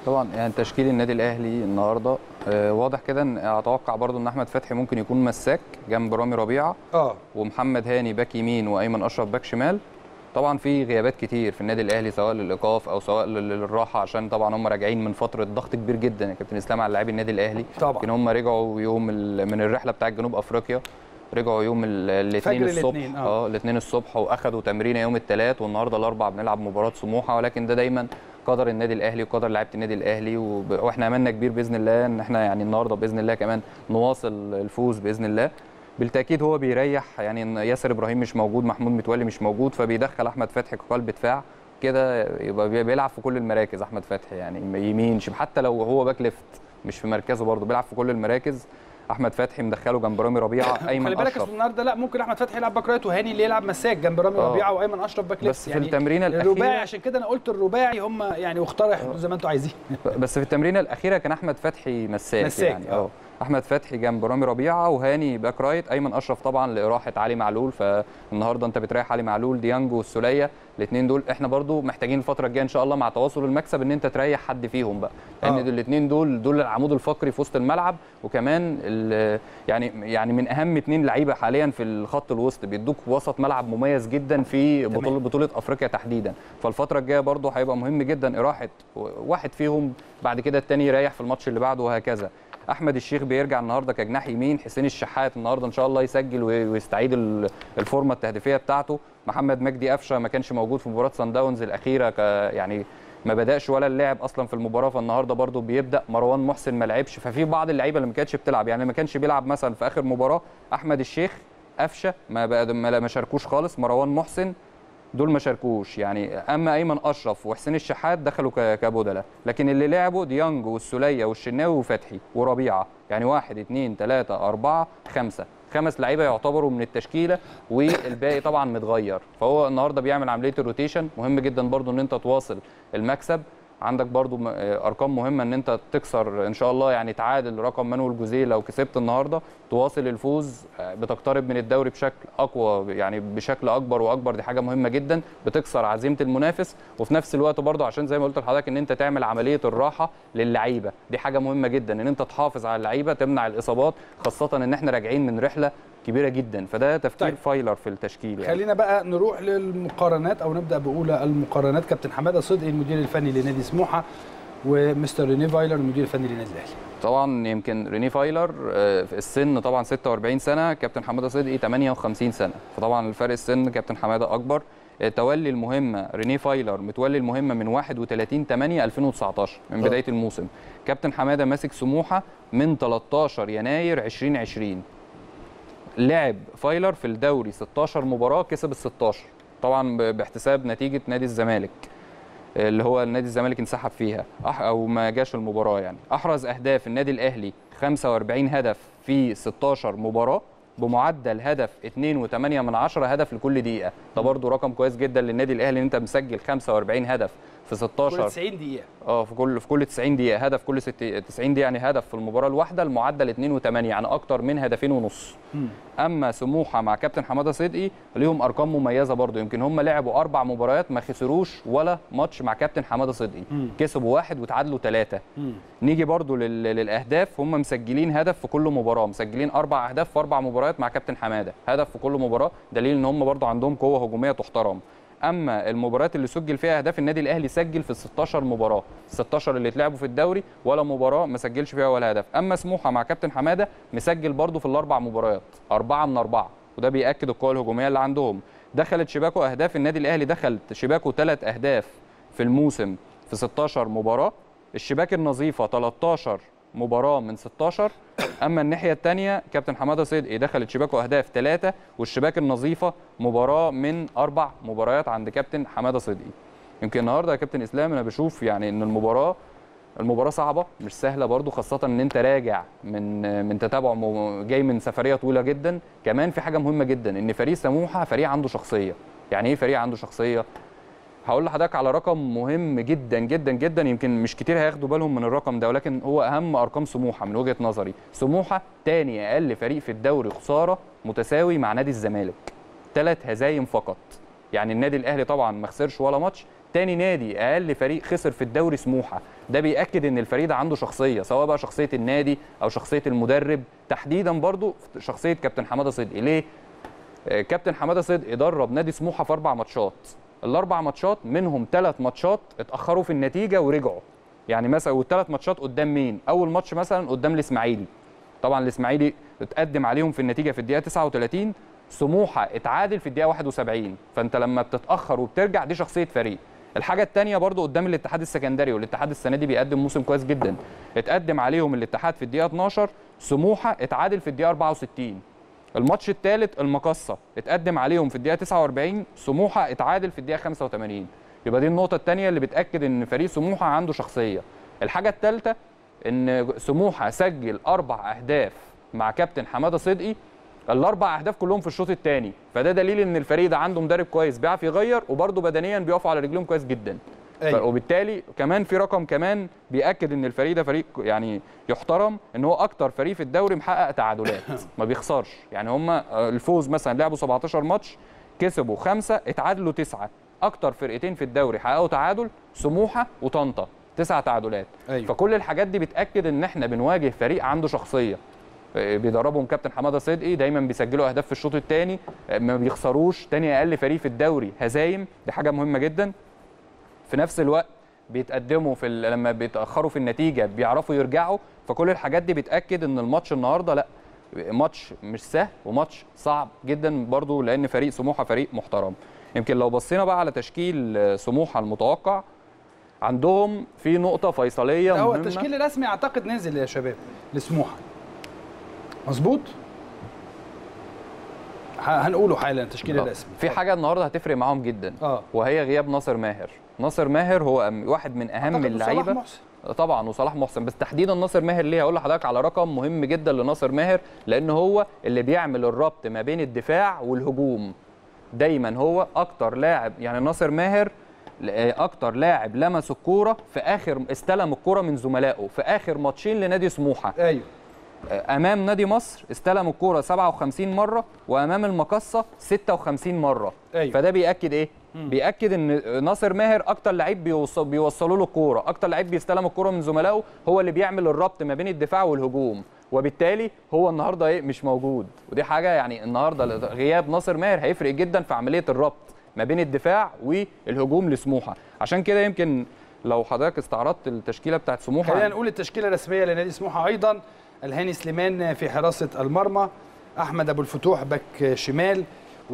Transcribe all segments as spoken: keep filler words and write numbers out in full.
طبعا يعني تشكيل النادي الاهلي النهارده آه واضح كده، ان اتوقع برضو ان احمد فتحي ممكن يكون مساك جنب رامي ربيعه، اه ومحمد هاني باك يمين، وايمن اشرف باك شمال. طبعا في غيابات كتير في النادي الاهلي، سواء للايقاف او سواء للراحه، عشان طبعا هم راجعين من فتره ضغط كبير جدا يا كابتن اسلام على لاعبي النادي الاهلي. طبعا يمكن هم رجعوا يوم من الرحله بتاعه جنوب افريقيا، رجعوا يوم الاثنين الصبح اه الاثنين الصبح، واخدوا تمرينه يوم الثلاث، والنهارده الاربعاء بنلعب مباراه سموحه. ولكن ده دايما قدر النادي الاهلي وقدر لعيبه النادي الاهلي، وب... واحنا املنا كبير باذن الله ان احنا يعني النهارده باذن الله كمان نواصل الفوز باذن الله. بالتاكيد هو بيريح، يعني ياسر ابراهيم مش موجود، محمود متولي مش موجود، فبيدخل احمد فتحي كقلب دفاع كده، يبقى بيلعب في كل المراكز. احمد فتحي يعني يمين شبه، حتى لو هو باك ليفت مش في مركزه برضه بيلعب في كل المراكز. احمد فتحي مدخله جنب رامي ربيعه، ايمن خلي بالك اشرف النهارده لا، ممكن احمد فتحي يلعب باك رايت وهاني اللي يلعب مساك جنب رامي آه. ربيعه وايمن اشرف باك ليفت. بس في التمرينه الاخيره الرباعي، عشان كده انا قلت الرباعي هم يعني، واقترحوا زي ما انتم عايزين. بس في التمرينه الاخيره كان احمد فتحي مساك, مساك يعني اه احمد فتحي جنب رامي ربيعه، وهاني باك رايت، ايمن اشرف طبعا لاراحه علي معلول. فالنهارده انت بتريح علي معلول، ديانجو والسوليه، الاثنين دول احنا برضو محتاجين الفتره الجايه ان شاء الله مع تواصل المكسب ان انت تريح حد فيهم بقى، لان يعني الاثنين دول دول العمود الفقري في وسط الملعب، وكمان يعني يعني من اهم اثنين لعيبه حاليا في الخط الوسط، بيدوك وسط ملعب مميز جدا في بطوله بطوله افريقيا تحديدا. فالفتره الجايه برضو هيبقى مهم جدا اراحه واحد فيهم، بعد كده الثاني يريح في الماتش اللي بعده، وهكذا. احمد الشيخ بيرجع النهارده كجناح يمين، حسين الشحات النهارده ان شاء الله يسجل ويستعيد الفورمه التهديفيه بتاعته. محمد مجدي قفشه ما كانش موجود في مباراه سان داونز الاخيره، يعني ما بداش ولا اللعب اصلا في المباراه، فالنهارده برده بيبدا. مروان محسن ما لعبش، ففي بعض اللعيبه اللي ما كانتش بتلعب، يعني ما كانش بيلعب مثلا في اخر مباراه احمد الشيخ، قفشه ما ما شاركوش خالص، مروان محسن دول ما شاركوش يعني. اما ايمن اشرف وحسين الشحات دخلوا كبدله، لكن اللي لعبوا ديانج والسوليه والشناوي وفتحي وربيعه، يعني واحد اثنين ثلاثه اربعه خمسه خمس لعيبه يعتبروا من التشكيله، والباقي طبعا متغير. فهو النهارده بيعمل عمليه الروتيشن. مهم جدا برضو ان انت تواصل المكسب. عندك برضو ارقام مهمه ان انت تكسر ان شاء الله، يعني تعادل رقم مانويل جوزيه لو كسبت النهارده، تواصل الفوز، بتقترب من الدوري بشكل اقوى، يعني بشكل اكبر واكبر. دي حاجه مهمه جدا، بتكسر عزيمه المنافس، وفي نفس الوقت برضو عشان زي ما قلت لحضرتك ان انت تعمل عمليه الراحه للعيبه. دي حاجه مهمه جدا ان انت تحافظ على اللعيبه، تمنع الاصابات، خاصه ان احنا راجعين من رحله كبيره جدا. فده تفكير طيب. فايلر في التشكيل يعني. خلينا بقى نروح للمقارنات، او نبدا باولى المقارنات. كابتن حماده صدقي المدير الفني لنادي سموحه، ومستر ريني فايلر المدير الفني للنادي الاهلي. طبعا يمكن ريني فايلر في السن طبعا ستة وأربعين سنه، كابتن حماده صدقي ثمانية وخمسين سنه، فطبعا الفرق السن كابتن حماده اكبر. تولي المهمه ريني فايلر متولي المهمه من واحد وثلاثين ثمانية ألفين وتسعتاشر من بدايه الموسم. كابتن حماده ماسك سموحه من ثلاثة عشر يناير ألفين وعشرين. لعب فايلر في الدوري ستاشر مباراه، كسب ال ستاشر طبعا باحتساب نتيجه نادي الزمالك اللي هو نادي الزمالك انسحب فيها او ما جاش المباراه يعني. احرز اهداف النادي الاهلي خمسة وأربعين هدف في ستاشر مباراه، بمعدل هدف اتنين وثمانية من عشرة هدف لكل دقيقه. ده برده رقم كويس جدا للنادي الاهلي ان انت مسجل خمسة وأربعين هدف في ستاشر كل تسعين دقيقه اه في كل في كل تسعين دقيقه هدف، كل تسعين دقيقه يعني هدف في المباراه الواحده. المعدل اتنين وثمانية يعني اكتر من هدفين ونص. م. اما سموحه مع كابتن حماده صدقي ليهم ارقام مميزه برضو. يمكن هم لعبوا اربع مباريات ما خسروش ولا ماتش مع كابتن حماده صدقي، م. كسبوا واحد وتعادلوا ثلاثه. نيجي برضو للاهداف، هم مسجلين هدف في كل مباراه، مسجلين اربع اهداف في اربع مباريات مع كابتن حماده، هدف في كل مباراه، دليل ان هم برضو عندهم قوه هجوميه تحترم. اما المباريات اللي سجل فيها اهداف، النادي الاهلي سجل في ستاشر مباراه، ستاشر اللي اتلعبوا في الدوري ولا مباراه ما سجلش فيها ولا هدف. اما سموحه مع كابتن حماده مسجل برضو في الاربع مباريات أربعة من أربعة، وده بيأكد القوه الهجوميه اللي عندهم. دخلت شباكه اهداف، النادي الاهلي دخلت شباكه ثلاث اهداف في الموسم في ستاشر مباراه. الشباك النظيفه تلتاشر مباراه من ستاشر. اما الناحيه الثانيه كابتن حماده صدقي دخلت شباكه اهداف ثلاثه، والشباك النظيفه مباراه من اربع مباريات عند كابتن حماده صدقي. يمكن النهارده يا كابتن اسلام انا بشوف يعني ان المباراه المباراه صعبه مش سهله برضو، خاصه ان انت راجع من من تتابع جاي من سفريه طويله جدا. كمان في حاجه مهمه جدا، ان فريق سموحه فريق عنده شخصيه. يعني ايه فريق عنده شخصيه؟ هقول لحضرتك على رقم مهم جدا جدا جدا، يمكن مش كتير هياخدوا بالهم من الرقم ده، ولكن هو اهم ارقام سموحه من وجهه نظري. سموحه تاني اقل فريق في الدوري خساره، متساوي مع نادي الزمالك، ثلاث هزايم فقط. يعني النادي الاهلي طبعا ما خسرش ولا ماتش، تاني نادي اقل فريق خسر في الدوري سموحه. ده بيأكد ان الفريق ده عنده شخصيه، سواء بقى شخصيه النادي او شخصيه المدرب، تحديدا برضو شخصيه كابتن حماده صدقي. ليه؟ كابتن حماده صدقي درب نادي سموحه في اربع ماتشات، الاربع ماتشات منهم ثلاث ماتشات اتاخروا في النتيجه ورجعوا. يعني مثلا والثلاث ماتشات قدام مين؟ اول ماتش مثلا قدام الاسماعيلي، طبعا الاسماعيلي اتقدم عليهم في النتيجه في الدقيقه تسعة وثلاثين، سموحه اتعادل في الدقيقه واحد وسبعين. فانت لما بتتاخر وبترجع دي شخصيه فريق. الحاجه الثانيه برضو قدام الاتحاد السكندري، والاتحاد السنه دي بيقدم موسم كويس جدا، اتقدم عليهم الاتحاد في الدقيقه اتناشر، سموحه اتعادل في الدقيقه اربعة وستين. الماتش الثالث المقصه اتقدم عليهم في الدقيقه تسعة واربعين، سموحه اتعادل في الدقيقه خمسة وثمانين. يبقى دي النقطه الثانيه اللي بتاكد ان فريق سموحه عنده شخصيه. الحاجه الثالثه ان سموحه سجل اربع اهداف مع كابتن حماده صدقي، الاربع اهداف كلهم في الشوط الثاني، فده دليل ان الفريق ده عنده مدرب كويس بيعرف يغير، وبرده بدنيا بيقفوا على رجلهم كويس جدا. أيوة. وبالتالي كمان في رقم كمان بياكد ان الفريق ده فريق يعني يحترم، ان هو اكتر فريق في الدوري محقق تعادلات ما بيخسرش. يعني هم الفوز مثلا لعبوا سبعتاشر ماتش، كسبوا خمسه، اتعادلوا تسعه. اكتر فرقتين في الدوري حققوا تعادل سموحه وطنطا، تسع تعادلات. أيوة. فكل الحاجات دي بتاكد ان احنا بنواجه فريق عنده شخصيه، بيدربهم كابتن حماده صدقي، دايما بيسجلوا اهداف في الشوط الثاني، ما بيخسروش، تاني اقل فريق في الدوري هزايم، دي حاجه مهمه جدا. في نفس الوقت بيتقدموا في لما بيتاخروا في النتيجه بيعرفوا يرجعوا. فكل الحاجات دي بتاكد ان الماتش النهارده لا ماتش مش سهل وماتش صعب جدا برضو، لان فريق سموحه فريق محترم. يمكن لو بصينا بقى على تشكيل سموحه المتوقع، عندهم في نقطه فيصليه مهمه. هو التشكيل الرسمي اعتقد نزل يا شباب لسموحه، مظبوط؟ هنقوله حالا التشكيل الرسمي. في حاجه النهارده هتفرق معاهم جدا، آه. وهي غياب ناصر ماهر. ناصر ماهر هو واحد من اهم اللعيبه طبعا، وصلاح محسن، بس تحديدا ناصر ماهر. ليه؟ هقول لحضرتك على رقم مهم جدا لناصر ماهر، لان هو اللي بيعمل الربط ما بين الدفاع والهجوم. دايما هو اكتر لاعب، يعني ناصر ماهر اكتر لاعب لمس الكوره في اخر، استلم الكوره من زملائه في اخر ماتشين لنادي سموحه. ايوه، امام نادي مصر استلم الكوره سبعة وخمسين مره، وامام المقصه ستة وخمسين مره. أيوة. فده بياكد ايه؟ مم. بياكد ان ناصر ماهر اكتر لعيب بيوصل بيوصلوا له الكوره، اكتر لعيب بيستلم الكوره من زملائه، هو اللي بيعمل الربط ما بين الدفاع والهجوم. وبالتالي هو النهارده ايه؟ مش موجود، ودي حاجه يعني النهارده غياب ناصر ماهر هيفرق جدا في عمليه الربط ما بين الدفاع والهجوم لسموحه. عشان كده يمكن لو حضرتك استعرضت التشكيله بتاعت سموحه، خلينا نقول التشكيله الرسميه لنادي سموحه ايضا: الهاني سليمان في حراسه المرمى، احمد ابو الفتوح باك شمال،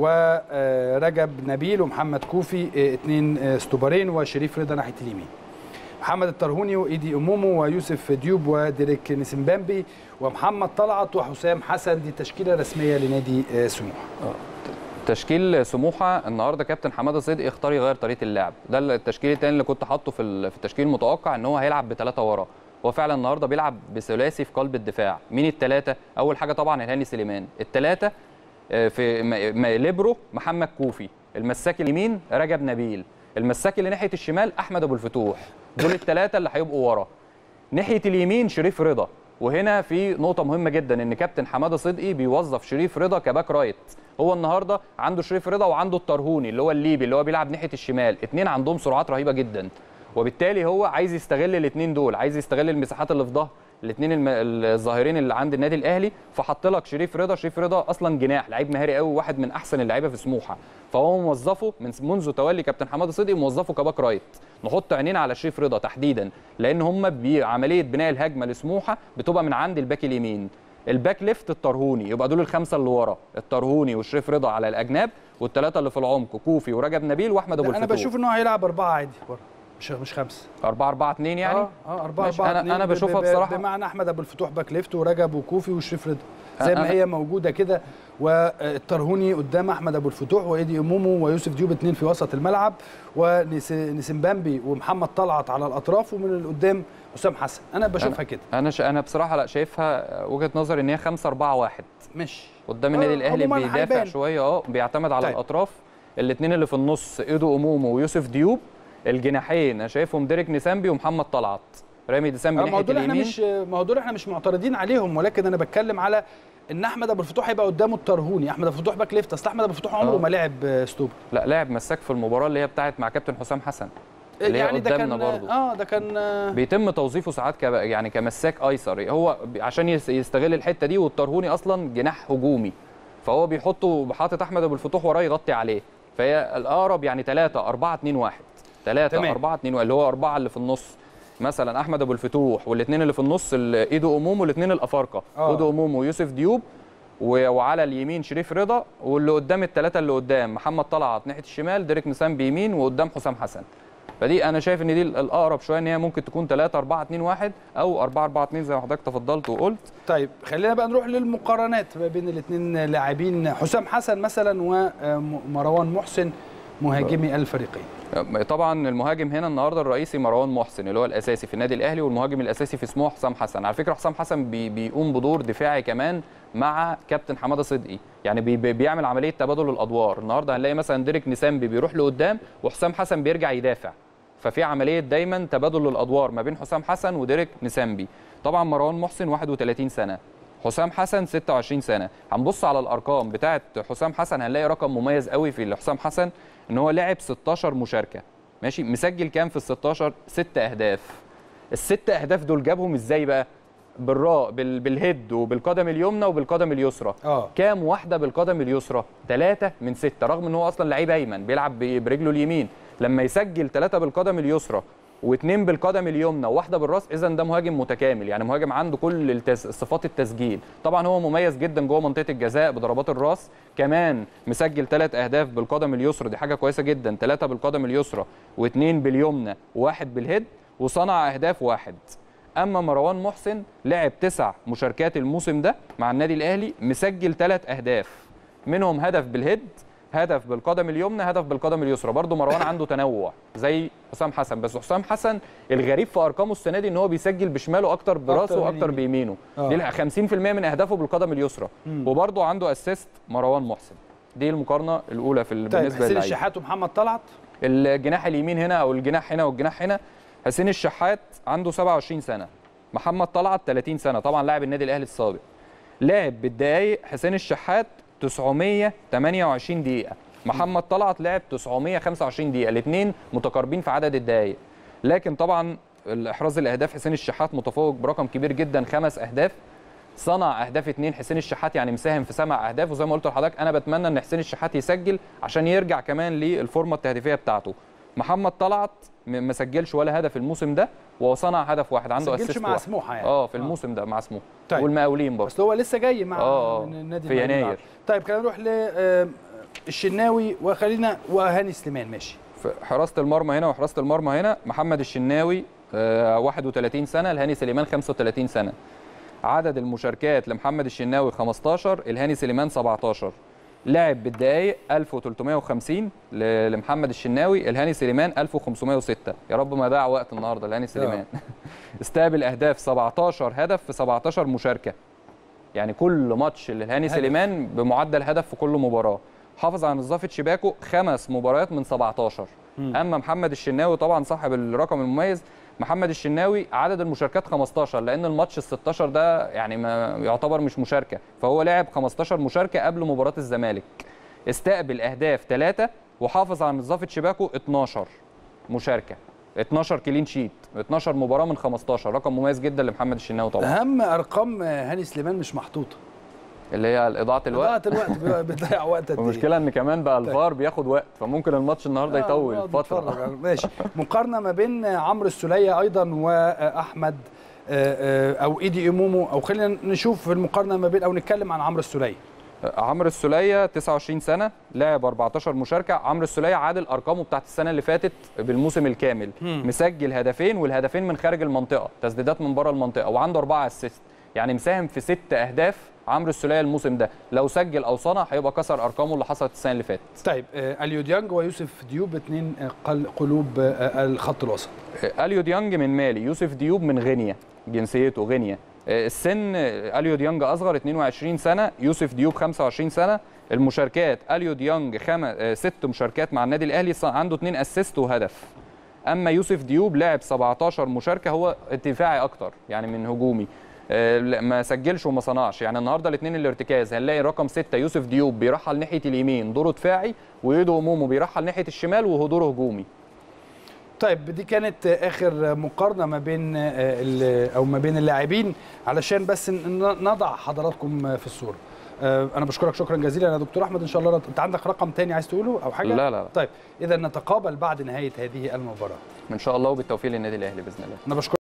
ورجب نبيل ومحمد كوفي اثنين استوبرين، وشريف رضا ناحيه اليمين، محمد الطرهوني وايدي امومو ويوسف ديوب وديريك نسمبامبي ومحمد طلعت وحسام حسن. دي تشكيله رسميه لنادي سموحه. تشكيل سموحه النهارده كابتن حماده صدقي اختار يغير طريقه اللعب. ده التشكيل الثاني اللي كنت حاطه في في التشكيل المتوقع، ان هو هيلعب بثلاثه ورا. هو فعلا النهارده بيلعب بثلاثي في قلب الدفاع. مين الثلاثه؟ اول حاجه طبعا الهاني سليمان. الثلاثه في ليبرو محمد كوفي، المساك اليمين رجب نبيل، المساك اللي ناحيه الشمال احمد ابو الفتوح. دول الثلاثه اللي هيبقوا ورا. ناحيه اليمين شريف رضا. وهنا في نقطه مهمه جدا، ان كابتن حماده صدقي بيوظف شريف رضا كباك رايت. هو النهارده عنده شريف رضا وعنده الطرهوني اللي هو الليبي اللي هو بيلعب ناحيه الشمال، اثنين عندهم سرعات رهيبه جدا. وبالتالي هو عايز يستغل الاثنين دول، عايز يستغل المساحات اللي في ظهر الاثنين الظاهرين اللي عند النادي الاهلي، فحط لك شريف رضا. شريف رضا اصلا جناح، لعيب مهاري قوي، واحد من احسن اللعيبه في سموحه، فهو موظفه من منذ تولي كابتن حماده صدقي، موظفه كباك رايت. نحط عينينا على شريف رضا تحديدا، لان هم بعمليه بناء الهجمه لسموحه بتبقى من عند الباك اليمين، الباك ليفت الطرهوني. يبقى دول الخمسه اللي ورا، الطرهوني وشريف رضا على الاجناب، والثلاثه اللي في العمق كوفي ورجب نبيل واحمد ابو الفتوح. انا بشوف ان هو هيلعب اربعه عادي ورا، مش مش خمسه. أربعة أربعة اتنين يعني؟ اه اه أربعة أربعة اتنين. انا انا بشوفها بصراحه بمعنى احمد ابو الفتوح باك ليفت ورجب وكوفي وشريف رضا زي ما هي موجوده كده، والطرهوني قدام احمد ابو الفتوح، وايدي امومو ويوسف ديوب اثنين في وسط الملعب، ونسمبامبي ومحمد طلعت على الاطراف، ومن القدام حسام حسن. انا بشوفها كده. انا ش... انا بصراحه لا شايفها وجهه نظري ان هي خمسة أربعة واحد. مش قدام النادي الاهلي بيدافع شويه، اه بيعتمد على طيب. الاطراف. الاثنين اللي في النص ايدو امومو ويوسف ديوب. الجناحين انا شايفهم ديريك نسامبي ومحمد طلعت. رامي ديسامبي ناحيه اليمين. اليمين. احنا مش ما هو دول احنا مش معترضين عليهم، ولكن انا بتكلم على ان احمد ابو الفتوح هيبقى قدامه الطرهوني. احمد ابو الفتوح باك ليفت، اصل احمد ابو الفتوح عمره ما لعب ستوبر. لا لعب مساك في المباراه اللي هي بتاعت مع كابتن حسام حسن اللي يعني هي ده قدامنا كان برضه. اه ده كان آه بيتم توظيفه ساعات ك يعني كمساك ايسر، هو عشان يستغل الحته دي، والطرهوني اصلا جناح هجومي، فهو بيحطه حاطط احمد ابو الفتوح وراه يغطي عليه، فهي الاقرب يعني ثلاثة أربعة اتنين واحد ثلاثة أربعة اتنين واحد اللي هو أربعة اللي في النص. مثلا احمد ابو الفتوح والاثنين اللي في النص ايدو امومو والاثنين الافارقه آه. ايدو امومو ويوسف ديوب، وعلى اليمين شريف رضا، واللي قدام الثلاثه اللي قدام محمد طلعت ناحيه الشمال، ديريك نسام بيمين، وقدام حسام حسن. فدي انا شايف ان دي الاقرب شويه، ان هي ممكن تكون ثلاثة أربعة اتنين واحد او أربعة أربعة اتنين زي ما حضرتك تفضلت وقلت. طيب خلينا بقى نروح للمقارنات ما بين الاثنين لاعبين، حسام حسن مثلا ومروان محسن مهاجمي الفريقين. طبعا المهاجم هنا النهارده الرئيسي مروان محسن اللي هو الاساسي في النادي الاهلي، والمهاجم الاساسي في سموحه حسام حسن. على فكره حسام حسن بي بيقوم بدور دفاعي كمان مع كابتن حماده صدقي، يعني بي بيعمل عمليه تبادل الادوار. النهارده هنلاقي مثلا ديريك نسامبي بيروح لقدام وحسام حسن بيرجع يدافع، ففي عمليه دايما تبادل الادوار ما بين حسام حسن وديريك نسامبي. طبعا مروان محسن واحد وثلاثين سنه، حسام حسن ستة وعشرين سنه. هنبص على الارقام بتاعه حسام حسن هنلاقي رقم مميز قوي في حسام حسن، ان هو لعب ستاشر مشاركه، ماشي، مسجل كام في ال ستاشر؟ ست اهداف. الست اهداف دول جابهم ازاي بقى؟ بالراء بال... بالهيد وبالقدم اليمنى وبالقدم اليسرى. اه كام واحده بالقدم اليسرى؟ ثلاثه من سته، رغم ان هو اصلا لعيب ايمن بيلعب برجله اليمين. لما يسجل ثلاثه بالقدم اليسرى واثنين بالقدم اليمنى وواحده بالراس، اذا ده مهاجم متكامل، يعني مهاجم عنده كل التز... صفات التسجيل. طبعا هو مميز جدا جوه منطقه الجزاء بضربات الراس، كمان مسجل ثلاث اهداف بالقدم اليسرى، دي حاجه كويسه جدا، ثلاثه بالقدم اليسرى واثنين باليمنى وواحد بالهيد، وصنع اهداف واحد. اما مروان محسن لعب تسع مشاركات الموسم ده مع النادي الاهلي، مسجل ثلاث اهداف، منهم هدف بالهيد، هدف بالقدم اليمنى، هدف بالقدم اليسرى. برضه مروان عنده تنوع زي حسام حسن، بس حسام حسن الغريب في ارقامه السنه دي ان هو بيسجل بشماله اكتر براسه واكتر بيمينه. آه. دي خمسين في المية من اهدافه بالقدم اليسرى، وبرضه عنده اسيست مروان محسن. دي المقارنه الاولى في طيب بالنسبه للعيبه. حسين الشحات ومحمد طلعت، الجناح اليمين هنا او الجناح هنا والجناح هنا. حسين الشحات عنده سبعة وعشرين سنه، محمد طلعت ثلاثين سنه، طبعا لاعب النادي الاهلي السابق. لاعب بالدقائق حسين الشحات تسعمية وتمنية وعشرين دقيقه، محمد طلعت لعب تسعمية وخمسة وعشرين دقيقه، الاثنين متقاربين في عدد الدقائق. لكن طبعا الاحراز الاهداف حسين الشحات متفوق برقم كبير جدا، خمس اهداف، صنع اهداف اثنين. حسين الشحات يعني مساهم في سبع اهداف، وزي ما قلت لحضرتك انا بتمنى ان حسين الشحات يسجل عشان يرجع كمان للفورمه التهديفيه بتاعته. محمد طلعت ما سجلش ولا هدف الموسم ده، وصنع هدف واحد، عنده اسيست مع سموحه يعني اه في الموسم ده مع سموحه. طيب. والمقاولين برضه، بس هو لسه جاي مع آه من النادي في يناير. طيب خلينا نروح للشناوي وخلينا وهاني سليمان. ماشي، في حراسه المرمى هنا وحراسه المرمى هنا، محمد الشناوي آه واحد وثلاثين سنه، الهاني سليمان خمسة وثلاثين سنه. عدد المشاركات لمحمد الشناوي خمستاشر، الهاني سليمان سبعتاشر. لعب بالدقائق ألف وثلاثمية وخمسين لمحمد الشناوي، الهاني سليمان ألف وخمسمية وستة. يا رب ما ضاع وقت النهارده الهاني سليمان. استقبل اهداف سبعتاشر هدف في سبعتاشر مشاركه، يعني كل ماتش للهاني سليمان بمعدل هدف في كل مباراه. حافظ على نظافه شباكه خمس مباريات من سبعتاشر. م. اما محمد الشناوي طبعا صاحب الرقم المميز، محمد الشناوي عدد المشاركات خمستاشر، لان الماتش ال ستاشر ده يعني ما يعتبر مش مشاركه، فهو لعب خمستاشر مشاركه قبل مباراه الزمالك. استقبل اهداف ثلاثه، وحافظ على نظافه شباكه اتناشر مشاركه، اتناشر كلين شيت، اتناشر مباراه من خمستاشر، رقم مميز جدا لمحمد الشناوي طبعا. اهم ارقام هاني سليمان مش محطوطه، اللي هي اضاعه الوقت. اضاعه الوقت بيضيع وقت قد ايه. المشكله ان كمان بقى الفار بياخد وقت، فممكن الماتش النهارده يطول آه فتره. ماشي. مقارنه ما بين عمرو السوليه ايضا واحمد او ايدي امومو، او خلينا نشوف المقارنه ما بين او نتكلم عن عمرو السوليه. عمرو السوليه تسعة وعشرين سنه، لعب أربعتاشر مشاركه. عمرو السوليه عادل ارقامه بتاعت السنه اللي فاتت بالموسم الكامل، م. مسجل هدفين، والهدفين من خارج المنطقه، تسديدات من بره المنطقه، وعنده أربعة اسيست، يعني مساهم في ست اهداف عمرو السوليه الموسم ده. لو سجل او صنع هيبقى كسر ارقامه اللي حصلت السنه اللي فاتت. طيب اليو ديانج ويوسف ديوب اثنين قلوب الخط الوسط. اليو ديانج من مالي، يوسف ديوب من غينيا، جنسيته غينيا. السن اليو ديانج اصغر اتنين وعشرين سنه، يوسف ديوب خمسة وعشرين سنه. المشاركات اليو ديانج خم... ست مشاركات مع النادي الاهلي، عنده اثنين اسيست وهدف. اما يوسف ديوب لعب سبعتاشر مشاركه، هو دفاعي اكتر يعني من هجومي، ما سجلش وما صنعش. يعني النهارده الاثنين الارتكاز هنلاقي رقم ستة يوسف ديوب بيرحل ناحيه اليمين دوره دفاعي، ويدو مومو بيرحل ناحيه الشمال وهو دوره هجومي. طيب دي كانت اخر مقارنه ما بين او ما بين اللاعبين علشان بس نضع حضراتكم في الصوره. انا بشكرك شكرا جزيلا يا دكتور احمد. ان شاء الله انت عندك رقم تاني عايز تقوله او حاجه؟ لا لا, لا. طيب اذا نتقابل بعد نهايه هذه المباراه ان شاء الله، وبالتوفيق للنادي الاهلي باذن الله. انا بشكرك.